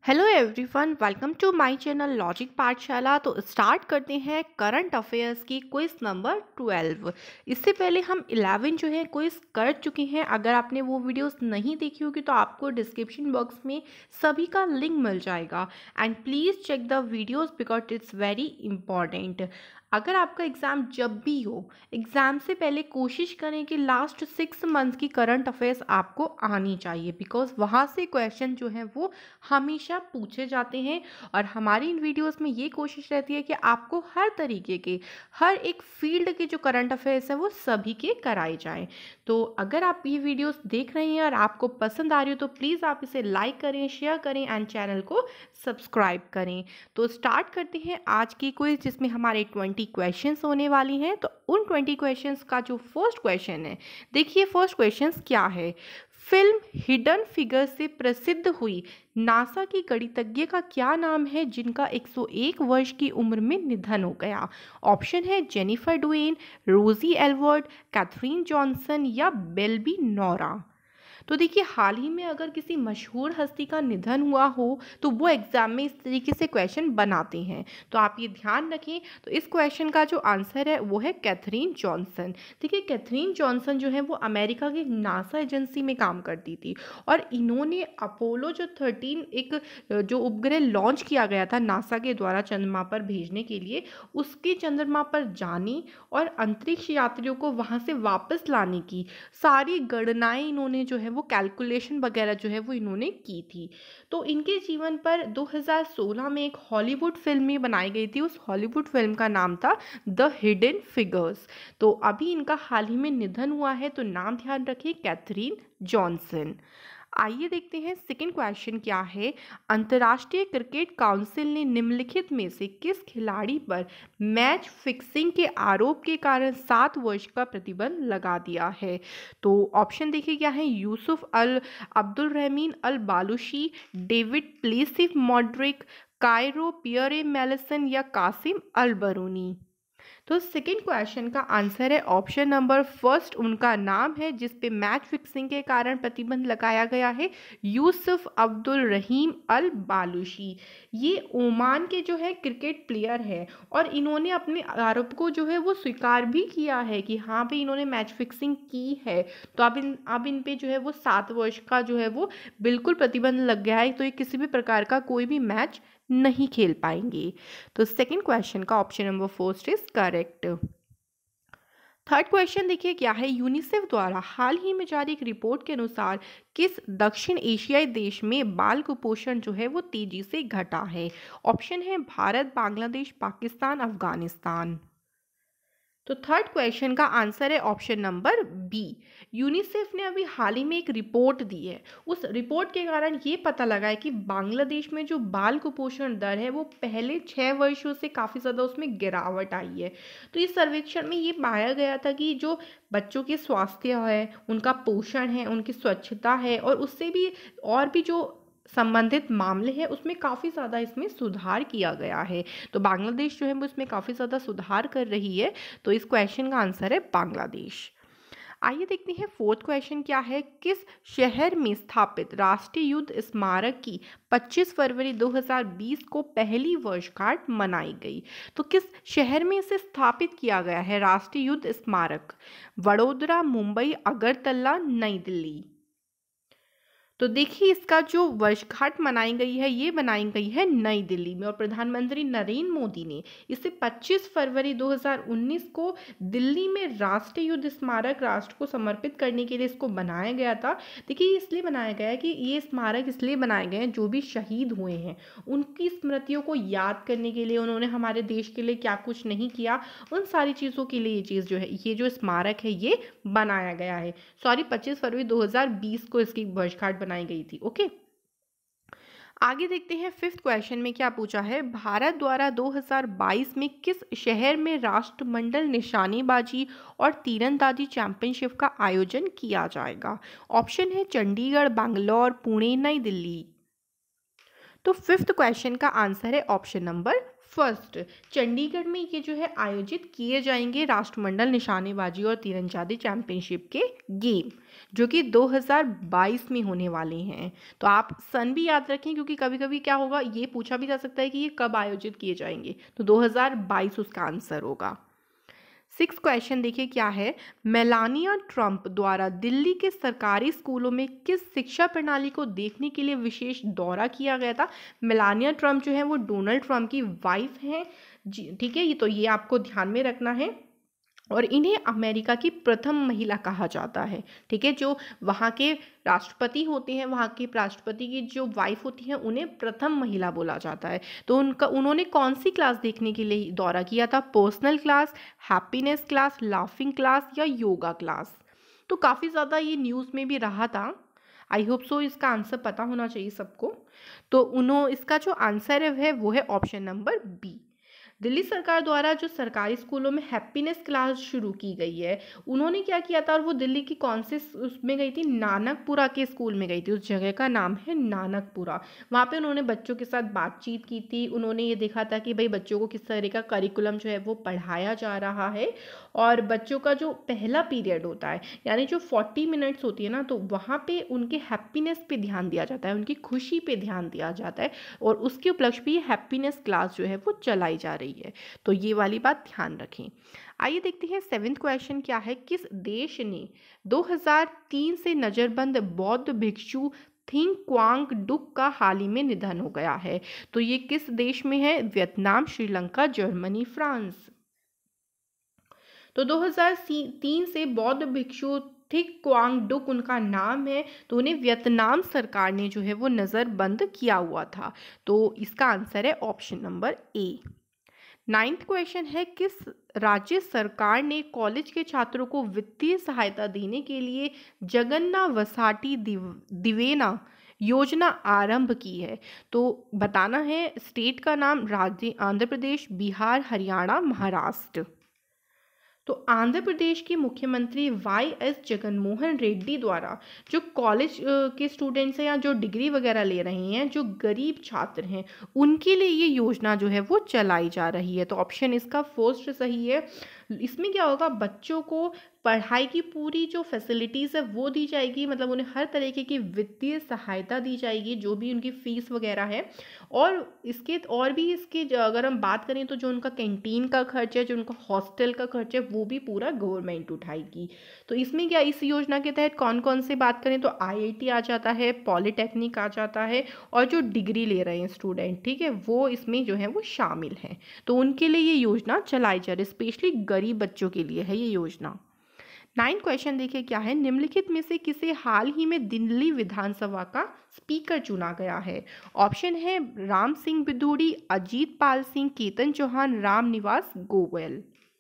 Hello everyone, welcome to my channel logic Pathshala. तो start करते हैं करंट अफेयर्स की क्विज नंबर 12। इससे पहले हम 11 जो है क्विज कर चुके हैं। अगर आपने वो वीडियोस नहीं देखी होगी तो आपको डिस्क्रिप्शन बॉक्स में सभी का लिंक मिल जाएगा। And please check the videos because it's very important. अगर आपका एग्ज़ाम जब भी हो, एग्ज़ाम से पहले कोशिश करें कि लास्ट 6 मंथ्स की करंट अफेयर्स आपको आनी चाहिए, बिकॉज वहाँ से क्वेश्चन जो है वो हमेशा पूछे जाते हैं। और हमारी इन वीडियोस में ये कोशिश रहती है कि आपको हर तरीके के, हर एक फील्ड के जो करंट अफेयर्स हैं वो सभी के कराए जाएं। तो अगर आप ये वीडियोस देख रहे हैं और आपको पसंद आ रही हो तो प्लीज़ आप इसे लाइक करें, शेयर करें एंड चैनल को सब्सक्राइब करें। तो स्टार्ट करते हैं आज की क्विज, जिसमें हमारे 20 क्वेश्चंस होने वाली हैं। तो उन 20 क्वेश्चंस का जो फर्स्ट क्वेश्चन है, देखिए फर्स्ट क्वेश्चन क्या है। फिल्म हिडन फिगर से प्रसिद्ध हुई नासा की गणितज्ञ का क्या नाम है जिनका 101 वर्ष की उम्र में निधन हो गया? ऑप्शन है जेनिफर डुएन, रोजी एल्वर्ट, कैथरीन जॉनसन या बेल्बी नोरा। तो देखिए, हाल ही में अगर किसी मशहूर हस्ती का निधन हुआ हो तो वो एग्जाम में इस तरीके से क्वेश्चन बनाते हैं, तो आप ये ध्यान रखें। तो इस क्वेश्चन का जो आंसर है वो है कैथरीन जॉनसन। देखिए, कैथरीन जॉनसन जो है वो अमेरिका की नासा एजेंसी में काम करती थी और इन्होंने अपोलो जो 13 एक जो उपग्रह लॉन्च किया गया था नासा के द्वारा चंद्रमा पर भेजने के लिए, उसके चंद्रमा पर जाने और अंतरिक्ष यात्रियों को वहाँ से वापस लाने की सारी गणनाएं इन्होंने जो है वो कैलकुलेशन वगैरह जो है वो इन्होंने की थी। तो इनके जीवन पर 2016 में एक हॉलीवुड फिल्म भी बनाई गई थी। उस हॉलीवुड फिल्म का नाम था द हिडन फिगर्स। तो अभी इनका हाल ही में निधन हुआ है, तो नाम ध्यान रखिए, कैथरीन जॉनसन। आइए देखते हैं सेकंड क्वेश्चन क्या है। अंतर्राष्ट्रीय क्रिकेट काउंसिल ने निम्नलिखित में से किस खिलाड़ी पर मैच फिक्सिंग के आरोप के कारण 7 वर्ष का प्रतिबंध लगा दिया है? तो ऑप्शन देखिए क्या है। Yusuf Al Abdul Rahmeen Al Balushi, David Plesif Modric, Kairo Pierre Melisson या कासिम अल बरूनी। तो सेकंड क्वेश्चन का आंसर है ऑप्शन नंबर फर्स्ट। उनका नाम है जिस पे मैच फिक्सिंग के कारण प्रतिबंध लगाया गया है, यूसुफ अब्दुल रहीम अल बालूशी। ये ओमान के जो है क्रिकेट प्लेयर है और इन्होंने अपने आरोप को जो है वो स्वीकार भी किया है कि हाँ भाई इन्होंने मैच फिक्सिंग की है। तो अब इन पे जो है वो 7 वर्ष का जो है वो बिल्कुल प्रतिबंध लग गया है। तो ये किसी भी प्रकार का कोई भी मैच नहीं खेल पाएंगे। तो सेकंड क्वेश्चन का option number first is correct. Third question देखिए क्या है। यूनिसेफ द्वारा हाल ही में जारी एक रिपोर्ट के अनुसार किस दक्षिण एशियाई देश में बाल कुपोषण जो है वो तेजी से घटा है? ऑप्शन है भारत, बांग्लादेश, पाकिस्तान, अफगानिस्तान। तो थर्ड क्वेश्चन का आंसर है ऑप्शन नंबर बी। यूनिसेफ ने अभी हाल ही में एक रिपोर्ट दी है। उस रिपोर्ट के कारण ये पता लगा है कि बांग्लादेश में जो बाल कुपोषण दर है वो पहले 6 वर्षों से काफ़ी ज़्यादा उसमें गिरावट आई है। तो इस सर्वेक्षण में ये पाया गया था कि जो बच्चों के स्वास्थ्य है, उनका पोषण है, उनकी स्वच्छता है और उससे भी और भी जो संबंधित मामले हैं उसमें काफ़ी ज़्यादा इसमें सुधार किया गया है। तो बांग्लादेश जो है वो इसमें काफ़ी ज़्यादा सुधार कर रही है। तो इस क्वेश्चन का आंसर है बांग्लादेश। आइए देखते हैं फोर्थ क्वेश्चन क्या है। किस शहर में स्थापित राष्ट्रीय युद्ध स्मारक की 25 फरवरी 2020 को पहली वर्षगांठ मनाई गई? तो किस शहर में इसे स्थापित किया गया है राष्ट्रीय युद्ध स्मारक? वडोदरा, मुंबई, अगरतला, नई दिल्ली। तो देखिए, इसका जो वर्षगांठ मनाई गई है ये मनाई गई है नई दिल्ली में और प्रधानमंत्री नरेंद्र मोदी ने इसे 25 फरवरी 2019 को दिल्ली में राष्ट्रीय युद्ध स्मारक राष्ट्र को समर्पित करने के लिए इसको बनाया गया था। देखिए, इसलिए बनाया गया है कि ये स्मारक इसलिए बनाए गए हैं जो भी शहीद हुए हैं उनकी स्मृतियों को याद करने के लिए, उन्होंने हमारे देश के लिए क्या कुछ नहीं किया, उन सारी चीज़ों के लिए ये चीज़ जो है, ये जो स्मारक है ये बनाया गया है। सॉरी, 25 फरवरी 2020 को इसकी वर्षगांठ बनाई गई थी। ओके, आगे देखते हैं फिफ्थ क्वेश्चन में क्या पूछा है। भारत द्वारा 2022 में किस शहर में राष्ट्रमंडल निशानेबाजी और तीरंदाजी चैंपियनशिप का आयोजन किया जाएगा? ऑप्शन है चंडीगढ़, बैंगलोर, पुणे, नई दिल्ली। तो फिफ्थ क्वेश्चन का आंसर है ऑप्शन नंबर फर्स्ट, चंडीगढ़ में ये जो है आयोजित किए जाएंगे राष्ट्रमंडल निशानेबाजी और तीरंदाजी चैंपियनशिप के गेम, जो कि 2022 में होने वाले हैं। तो आप सन भी याद रखें, क्योंकि कभी कभी क्या होगा, ये पूछा भी जा सकता है कि ये कब आयोजित किए जाएंगे, तो 2022 उसका आंसर होगा। 6 क्वेश्चन देखिए क्या है, मेलानिया ट्रंप द्वारा दिल्ली के सरकारी स्कूलों में किस शिक्षा प्रणाली को देखने के लिए विशेष दौरा किया गया था। मेलानिया ट्रंप जो है वो डोनाल्ड ट्रंप की वाइफ हैं जी, ठीक है, ये तो ये आपको ध्यान में रखना है। और इन्हें अमेरिका की प्रथम महिला कहा जाता है, ठीक है, जो वहाँ के राष्ट्रपति होते हैं, वहाँ के राष्ट्रपति की जो वाइफ होती है उन्हें प्रथम महिला बोला जाता है। तो उन्होंने कौन सी क्लास देखने के लिए दौरा किया था, personal class, happiness class, laughing class या योगा क्लास। तो काफ़ी ज़्यादा ये न्यूज़ में भी रहा था। आई होप सो इसका आंसर पता होना चाहिए सबको। तो इसका जो आंसर है वो है ऑप्शन नंबर बी। दिल्ली सरकार द्वारा जो सरकारी स्कूलों में हैप्पीनेस क्लास शुरू की गई है, उन्होंने क्या किया था, और वो दिल्ली की कौन से उसमें गई थी, नानकपुरा के स्कूल में गई थी। उस जगह का नाम है नानकपुरा। वहाँ पे उन्होंने बच्चों के साथ बातचीत की थी। उन्होंने ये देखा था कि भाई बच्चों को किस तरह का करिकुलम जो है वो पढ़ाया जा रहा है, और बच्चों का जो पहला पीरियड होता है, यानी जो 40 मिनट्स होती है ना, तो वहाँ पे उनके हैप्पीनेस पे ध्यान दिया जाता है, उनकी खुशी पे ध्यान दिया जाता है, और उसके उपलक्ष्य पे हैप्पीनेस क्लास जो है वो चलाई जा रही है। तो ये वाली बात ध्यान रखें। आइए देखते हैं 7th क्वेश्चन क्या है, किस देश ने 2003 से नजरबंद बौद्ध भिक्षु थिंग क्वांग डुक का हाल ही में निधन हो गया है। तो ये किस देश में है, वियतनाम, श्रीलंका, जर्मनी, फ्रांस। तो 2003 से बौद्ध भिक्षु थिक क्वांग डुक उनका नाम है, तो उन्हें वियतनाम सरकार ने जो है वो नज़रबंद किया हुआ था। तो इसका आंसर है ऑप्शन नंबर ए। 9th क्वेश्चन है, किस राज्य सरकार ने कॉलेज के छात्रों को वित्तीय सहायता देने के लिए जगन्ना वसाटी दिवेना योजना आरंभ की है। तो बताना है स्टेट का नाम, राज्य आंध्र प्रदेश, बिहार, हरियाणा, महाराष्ट्र। तो आंध्र प्रदेश के मुख्यमंत्री वाई.एस. जगनमोहन रेड्डी द्वारा जो कॉलेज के स्टूडेंट्स हैं या जो डिग्री वगैरह ले रहे हैं, जो गरीब छात्र हैं, उनके लिए ये योजना जो है वो चलाई जा रही है। तो ऑप्शन इसका फर्स्ट सही है। इसमें क्या होगा, बच्चों को पढ़ाई की पूरी जो फैसिलिटीज़ है वो दी जाएगी, मतलब उन्हें हर तरीके की वित्तीय सहायता दी जाएगी, जो भी उनकी फ़ीस वगैरह है। और भी इसके अगर हम बात करें तो जो उनका कैंटीन का खर्च है, जो उनका हॉस्टल का खर्च है, वो भी पूरा गवर्नमेंट उठाएगी। तो इसमें क्या, इस योजना के तहत कौन कौन से बात करें तो आईआईटी आ जाता है, पॉलिटेक्निक आ जाता है, और जो डिग्री ले रहे हैं स्टूडेंट, ठीक है, वो इसमें जो है वो शामिल हैं। तो उनके लिए ये योजना चलाई जा रही है, स्पेशली गरीब बच्चों के लिए है ये योजना। 9th क्वेश्चन देखिए क्या है, निम्नलिखित में से किसे हाल ही में दिल्ली विधानसभा का स्पीकर चुना गया है। ऑप्शन है राम सिंह बिधूड़ी, अजीत पाल सिंह, केतन चौहान, राम निवास गोयल।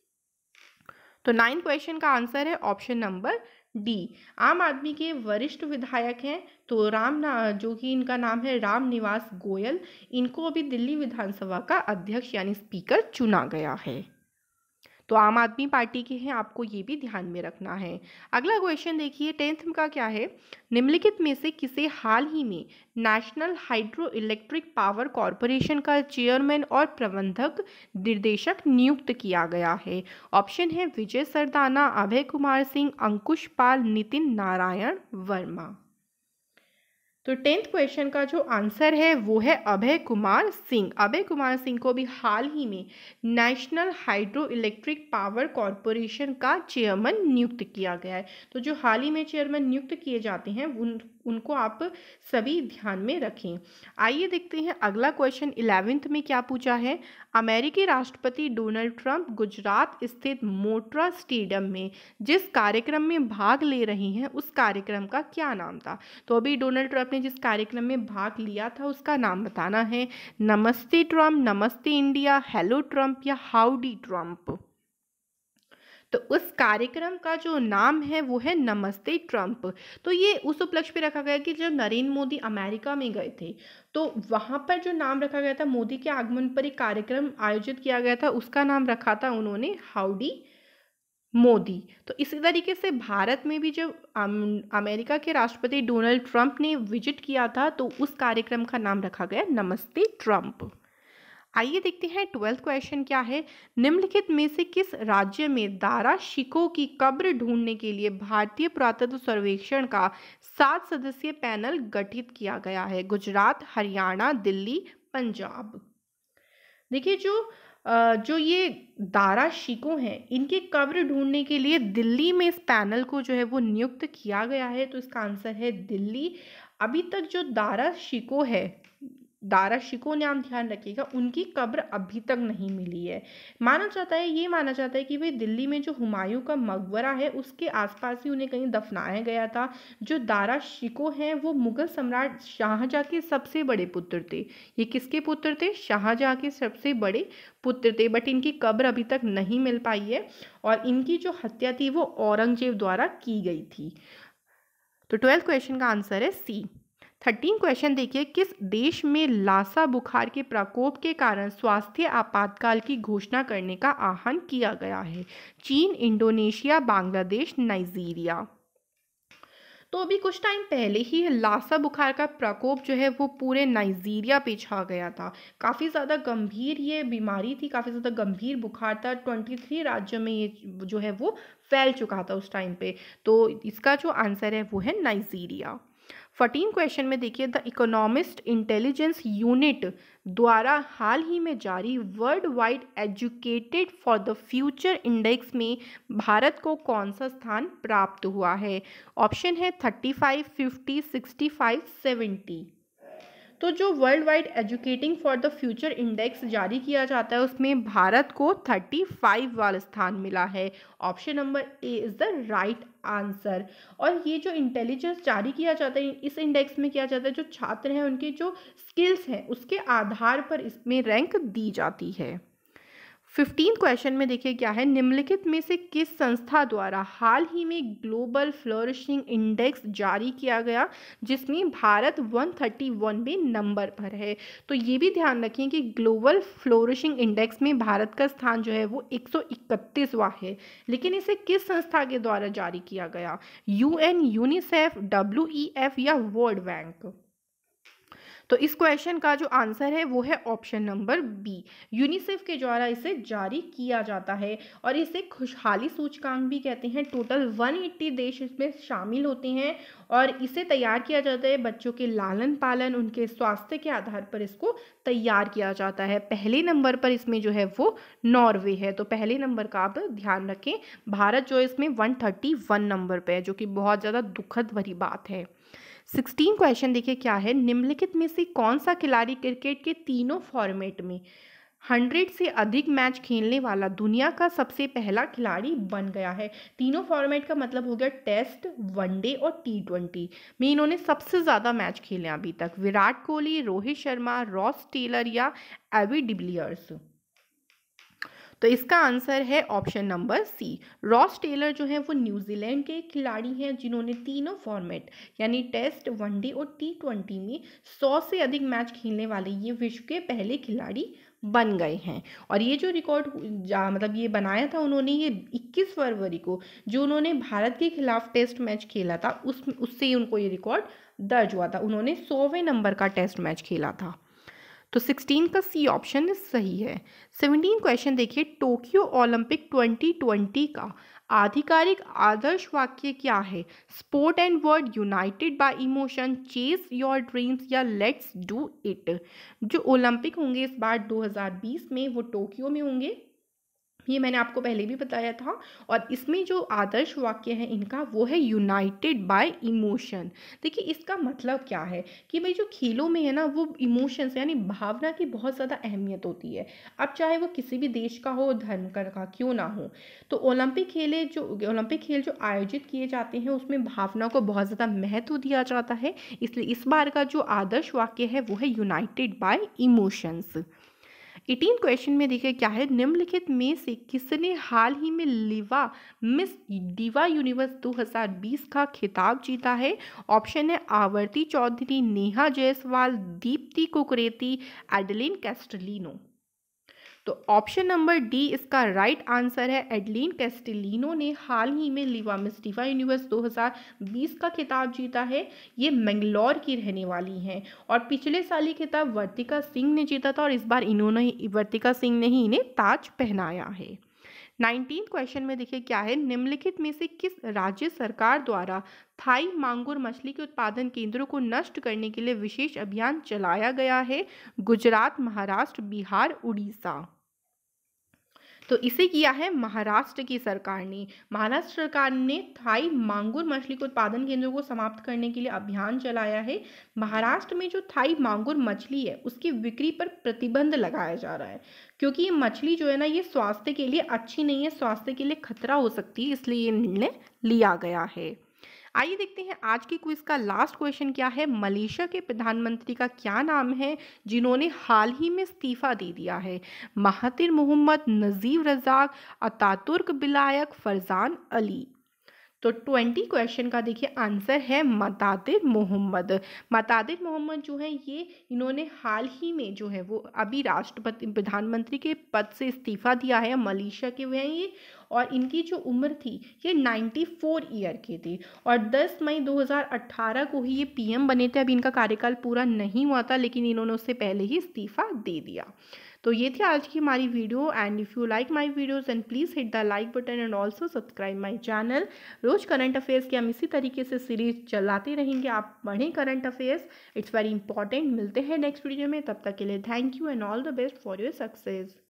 तो 9th क्वेश्चन का आंसर है ऑप्शन नंबर डी। आम आदमी के वरिष्ठ विधायक हैं, तो जो कि इनका नाम है राम निवास गोयल, इनको अभी दिल्ली विधानसभा का अध्यक्ष यानी स्पीकर चुना गया है। तो आम आदमी पार्टी के हैं, आपको ये भी ध्यान में रखना है। अगला क्वेश्चन देखिए 10th का क्या है, निम्नलिखित में से किसे हाल ही में national hydroelectric power corporation का चेयरमैन और प्रबंधक निर्देशक नियुक्त किया गया है। ऑप्शन है विजय सरदाना, अभय कुमार सिंह, अंकुश पाल, नितिन नारायण वर्मा। तो 10th क्वेश्चन का जो आंसर है वो है अभय कुमार सिंह। अभय कुमार सिंह को भी हाल ही में national hydroelectric power corporation का चेयरमैन नियुक्त किया गया है। तो जो हाल ही में चेयरमैन नियुक्त किए जाते हैं उनको आप सभी ध्यान में रखें। आइए देखते हैं अगला क्वेश्चन 11th में क्या पूछा है। अमेरिकी राष्ट्रपति डोनाल्ड ट्रंप गुजरात स्थित मोटेरा स्टेडियम में जिस कार्यक्रम में भाग ले रहे हैं उस कार्यक्रम का क्या नाम था। तो अभी डोनाल्ड ट्रंप ने जिस कार्यक्रम में भाग लिया था उसका नाम बताना है। Namaste Trump, Namaste India, hello Trump या हाउडी ट्रंप। तो उस कार्यक्रम का जो नाम है वो है नमस्ते ट्रंप। तो ये उस उपलक्ष्य पे रखा गया कि जब नरेंद्र मोदी अमेरिका में गए थे तो वहाँ पर जो नाम रखा गया था, मोदी के आगमन पर एक कार्यक्रम आयोजित किया गया था, उसका नाम रखा था उन्होंने हाउडी मोदी। तो इसी तरीके से भारत में भी जब अमेरिका के राष्ट्रपति डोनाल्ड ट्रंप ने विजिट किया था तो उस कार्यक्रम का नाम रखा गया नमस्ते ट्रंप। आइए देखते हैं 12th क्वेश्चन क्या है। निम्नलिखित में से किस राज्य में दारा शिकोह की कब्र ढूंढने के लिए भारतीय पुरातत्व सर्वेक्षण का 7 सदस्यीय पैनल गठित किया गया है? गुजरात, हरियाणा, दिल्ली, पंजाब। देखिए जो ये दारा शिकोह हैं, इनकी कब्र ढूंढने के लिए दिल्ली में इस पैनल को जो है वो नियुक्त किया गया है, तो इसका आंसर है दिल्ली। अभी तक जो दारा शिकोह है, दारा शिकोह नाम ध्यान रखिएगा, उनकी कब्र अभी तक नहीं मिली है। ये माना जाता है कि भाई दिल्ली में जो हुमायूं का मकबरा है उसके आसपास ही उन्हें कहीं दफनाया गया था। जो दारा शिकोह हैं वो मुगल सम्राट शाहजहां के सबसे बड़े पुत्र थे। ये किसके पुत्र थे? शाहजहां के सबसे बड़े पुत्र थे। बट इनकी कब्र अभी तक नहीं मिल पाई है और इनकी जो हत्या थी वो औरंगजेब द्वारा की गई थी। तो 12th क्वेश्चन का आंसर है सी। 13 क्वेश्चन देखिए, किस देश में लासा बुखार के प्रकोप के कारण स्वास्थ्य आपातकाल की घोषणा करने का आह्वान किया गया है? चीन, इंडोनेशिया, बांग्लादेश, नाइजीरिया। तो अभी कुछ टाइम पहले ही लासा बुखार का प्रकोप जो है वो पूरे नाइजीरिया पे छा गया था। काफ़ी ज़्यादा गंभीर ये बीमारी थी, काफ़ी ज़्यादा गंभीर बुखार था। 23 राज्यों में ये जो है वो फैल चुका था उस टाइम पे। तो इसका जो आंसर है वो है नाइजीरिया। 14 क्वेश्चन में देखिए, द इकोनॉमिस्ट इंटेलिजेंस यूनिट द्वारा हाल ही में जारी world wide educated for the future index में भारत को कौन सा स्थान प्राप्त हुआ है? ऑप्शन है 35, 50, 65, 70। तो जो world wide educating for the future index जारी किया जाता है उसमें भारत को 35 वाला स्थान मिला है। Option number A is the right answer. और ये जो इंटेलिजेंस जारी किया जाता है, इस इंडेक्स में किया जाता है, जो छात्र हैं उनकी जो स्किल्स हैं उसके आधार पर इसमें रैंक दी जाती है। 15 क्वेश्चन में देखिए क्या है, निम्नलिखित में से किस संस्था द्वारा हाल ही में ग्लोबल फ्लोरिशिंग इंडेक्स जारी किया गया जिसमें भारत 131वें नंबर पर है? तो ये भी ध्यान रखें कि ग्लोबल फ्लोरिशिंग इंडेक्स में भारत का स्थान जो है वो 131वां है, लेकिन इसे किस संस्था के द्वारा जारी किया गया? UN, यूनिसेफ, WEF या वर्ल्ड बैंक। तो इस क्वेश्चन का जो आंसर है वो है ऑप्शन नंबर बी, यूनिसेफ के द्वारा इसे जारी किया जाता है। और इसे खुशहाली सूचकांक भी कहते हैं। टोटल 180 देश इसमें शामिल होते हैं और इसे तैयार किया जाता है बच्चों के लालन पालन, उनके स्वास्थ्य के आधार पर इसको तैयार किया जाता है। पहले नंबर पर इसमें जो है वो नॉर्वे है, तो पहले नंबर का आप ध्यान रखें। भारत जो इसमें 131 नंबर पे है, जो कि बहुत ज़्यादा दुखद भरी बात है। 16 क्वेश्चन देखिए क्या है, निम्नलिखित में से कौन सा खिलाड़ी क्रिकेट के तीनों फॉर्मेट में 100 से अधिक मैच खेलने वाला दुनिया का सबसे पहला खिलाड़ी बन गया है? तीनों फॉर्मेट का मतलब हो गया टेस्ट, वनडे और T20 में इन्होंने सबसे ज़्यादा मैच खेले अभी तक। विराट कोहली, रोहित शर्मा, रॉस टेलर या एबी डिविलियर्स। तो इसका आंसर है option number C, Ross Taylor जो है वो न्यूजीलैंड के खिलाड़ी हैं जिन्होंने तीनों फॉर्मेट यानी टेस्ट, वनडे और T20 में 100 से अधिक मैच खेलने वाले ये विश्व के पहले खिलाड़ी बन गए हैं। और ये जो रिकॉर्ड मतलब ये बनाया था उन्होंने, ये 21 फरवरी को जो उन्होंने भारत के खिलाफ टेस्ट मैच खेला था उससे ही उनको ये रिकॉर्ड दर्ज हुआ था। उन्होंने 100वें नंबर का टेस्ट मैच खेला था। तो 16 का सी ऑप्शन सही है। 17 क्वेश्चन देखिए, टोक्यो ओलंपिक 2020 का आधिकारिक आदर्श वाक्य क्या है? Sport and word united by emotion, chase your dreams या लेट्स डू इट। जो ओलंपिक होंगे इस बार 2020 में वो टोक्यो में होंगे, ये मैंने आपको पहले भी बताया था। और इसमें जो आदर्श वाक्य है इनका वो है यूनाइटेड बाय इमोशन। देखिए इसका मतलब क्या है कि भाई जो खेलों में है ना वो इमोशंस यानी भावना की बहुत ज़्यादा अहमियत होती है। अब चाहे वो किसी भी देश का हो, धर्म का क्यों ना हो। तो ओलंपिक खेल जो आयोजित किए जाते हैं उसमें भावना को बहुत ज़्यादा महत्व दिया जाता है। इसलिए इस बार का जो आदर्श वाक्य है वो है यूनाइटेड बाय इमोशंस। 18 क्वेश्चन में देखिए क्या है, निम्नलिखित में से किसने हाल ही में मिस दिवा यूनिवर्स 2020 का खिताब जीता है? ऑप्शन है आवर्ती चौधरी, नेहा जायसवाल, दीप्ति कुकरेती, एडलिन कैस्टलिनो। तो ऑप्शन नंबर डी इसका राइट आंसर है। एडलिन कैस्टिलिनो ने हाल ही में लिवा मिस डिवा यूनिवर्स 2020 का खिताब जीता है। ये मैंगलोर की रहने वाली हैं और पिछले साल ये खिताब वर्तिका सिंह ने जीता था और इस बार वर्तिका सिंह ने ही इन्हें ताज पहनाया है। 19 क्वेश्चन में देखिए क्या है, निम्नलिखित में से किस राज्य सरकार द्वारा थाई मांगुर मछली के उत्पादन केंद्रों को नष्ट करने के लिए विशेष अभियान चलाया गया है? गुजरात, महाराष्ट्र, बिहार, उड़ीसा। तो इसे किया है महाराष्ट्र की सरकार ने। महाराष्ट्र सरकार ने थाई मांगुर मछली के उत्पादन केंद्रों को समाप्त करने के लिए अभियान चलाया है। महाराष्ट्र में जो थाई मांगुर मछली है उसकी बिक्री पर प्रतिबंध लगाया जा रहा है, क्योंकि ये मछली जो है ना, ये स्वास्थ्य के लिए अच्छी नहीं है, स्वास्थ्य के लिए खतरा हो सकती है, इसलिए ये निर्णय लिया गया है। आइए देखते हैं आज की क्विज का लास्ट क्वेश्चन क्या है। मलेशिया के प्रधानमंत्री का क्या नाम है जिन्होंने हाल ही में इस्तीफा दे दिया है? Mahathir Mohamad, Najib Razak, Ataturk विलायक, फरजान अली। तो 20 क्वेश्चन का देखिए आंसर है मतादिर मोहम्मद। मतादिर मोहम्मद जो है ये इन्होंने हाल ही में जो है वो अभी राष्ट्रपति प्रधानमंत्री के पद से इस्तीफा दिया है। मलेशिया के हुए हैं ये और इनकी जो उम्र थी ये 94 ईयर की थी और 10 मई 2018 को ही ये पीएम बने थे। अभी इनका कार्यकाल पूरा नहीं हुआ था लेकिन इन्होंने उससे पहले ही इस्तीफा दे दिया। तो ये थी आज की हमारी video and if you like my videos and please hit the like button and also subscribe my channel. रोज करंट अफेयर्स की हम इसी तरीके से सीरीज चलाते रहेंगे। आप पढ़ें current affairs, it's very important. मिलते हैं नेक्स्ट वीडियो में, तब तक के लिए thank you and all the best for your success.